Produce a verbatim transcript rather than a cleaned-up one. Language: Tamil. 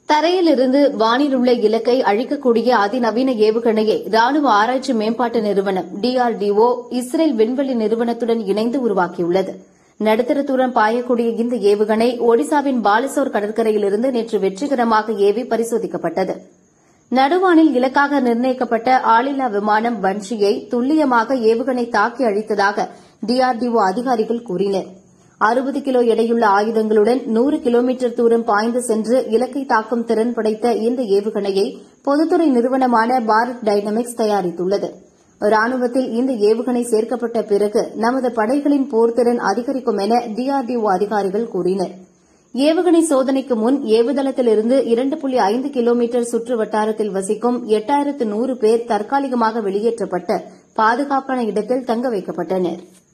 தரையிலிருந்து வானில் உள்ள இலக்கை அழிக்கக்கூடிய அதிநவீன ஏவுகணையை ராணுவ ஆராய்ச்சி மேம்பாட்டு நிறுவனம் டிஆர்டிஓ இஸ்ரேல் விண்வெளி நிறுவனத்துடன் இணைந்து உருவாக்கியுள்ளது. நடுத்தர தூரம் பாயக்கூடிய இந்த ஏவுகணை ஒடிசாவின் பாலசோர் கடற்கரையிலிருந்து நேற்று வெற்றிகரமாக ஏவி பரிசோதிக்கப்பட்டது. நடுவானில் இலக்காக நிர்ணயிக்கப்பட்ட ஆளில்லா விமானம் பன்ஷியை துல்லியமாக ஏவுகணை தாக்கி அழித்ததாக டிஆர்டிஓ அதிகாரிகள் கூறினர். அறுபது கிலோ எடையுள்ள ஆயுதங்களுடன் நூறு கிலோமீட்டர் தூரம் பாய்ந்து சென்று இலக்கை தாக்கும் திறன் படைத்த இந்த ஏவுகணையை பொதுத்துறை நிறுவனமான பாரத் டைனமிக்ஸ் தயாரித்துள்ளது. ராணுவத்தில் இந்த ஏவுகணை சேர்க்கப்பட்ட பிறகு நமது படைகளின் போர்த்திறன் அதிகரிக்கும் என டிஆர்டிஓ அதிகாரிகள் கூறினர். ஏவுகணை சோதனைக்கு முன் ஏவுதளத்திலிருந்து இரண்டு புள்ளி ஐந்து கிலோமீட்டர் சுற்று வட்டாரத்தில் வசிக்கும் எட்டாயிரத்து நூறு பேர் தற்காலிகமாக வெளியேற்றப்பட்டு பாதுகாப்பான இடத்தில் தங்க வைக்கப்பட்டனா்.